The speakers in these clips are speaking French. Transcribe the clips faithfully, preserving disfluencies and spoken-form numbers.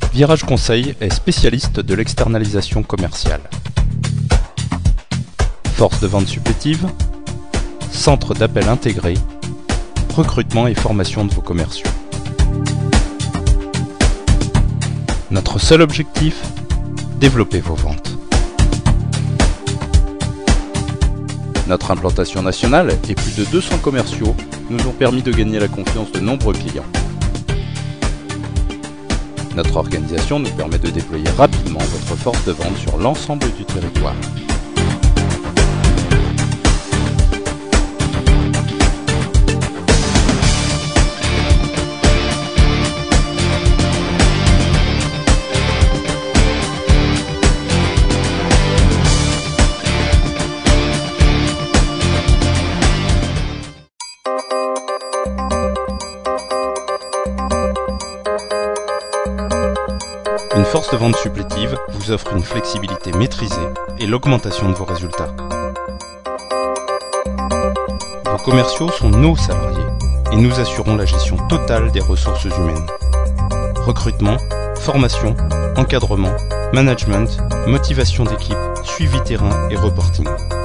Virage Conseil est spécialiste de l'externalisation commerciale. Force de vente supplétive, centre d'appel intégré, recrutement et formation de vos commerciaux. Notre seul objectif, développer vos ventes. Notre implantation nationale et plus de deux cents commerciaux nous ont permis de gagner la confiance de nombreux clients. Notre organisation nous permet de déployer rapidement votre force de vente sur l'ensemble du territoire. Une force de vente supplétive vous offre une flexibilité maîtrisée et l'augmentation de vos résultats. Vos commerciaux sont nos salariés et nous assurons la gestion totale des ressources humaines. Recrutement, formation, encadrement, management, motivation d'équipe, suivi terrain et reporting.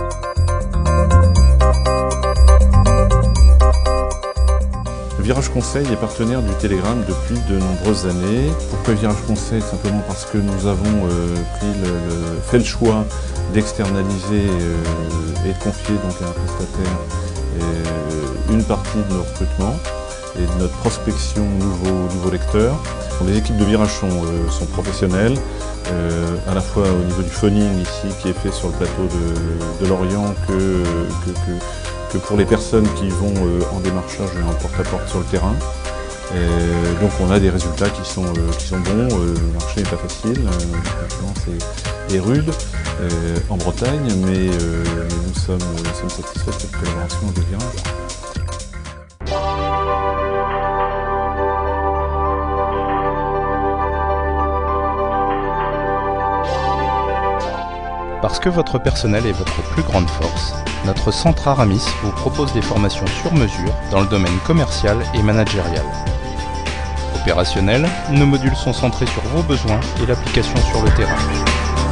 Virage Conseil est partenaire du Télégramme depuis de nombreuses années. Pourquoi Virage Conseil? Simplement parce que nous avons euh, pris le, le, fait le choix d'externaliser euh, et de confier donc, à un prestataire euh, une partie de nos recrutements et de notre prospection nouveaux, nouveaux lecteurs. Les équipes de Virage sont, euh, sont professionnelles, euh, à la fois au niveau du phoning ici qui est fait sur le plateau de, de Lorient que, que, que que pour les personnes qui vont euh, en démarchage et en porte-à-porte sur le terrain. Et donc on a des résultats qui sont, euh, qui sont bons, euh, le marché n'est pas facile, euh, la concurrence est, est rude euh, en Bretagne, mais, euh, mais nous, sommes, nous sommes satisfaits de cette collaboration avec Virage. Parce que votre personnel est votre plus grande force, notre centre Aramis vous propose des formations sur mesure dans le domaine commercial et managérial. Opérationnel, nos modules sont centrés sur vos besoins et l'application sur le terrain.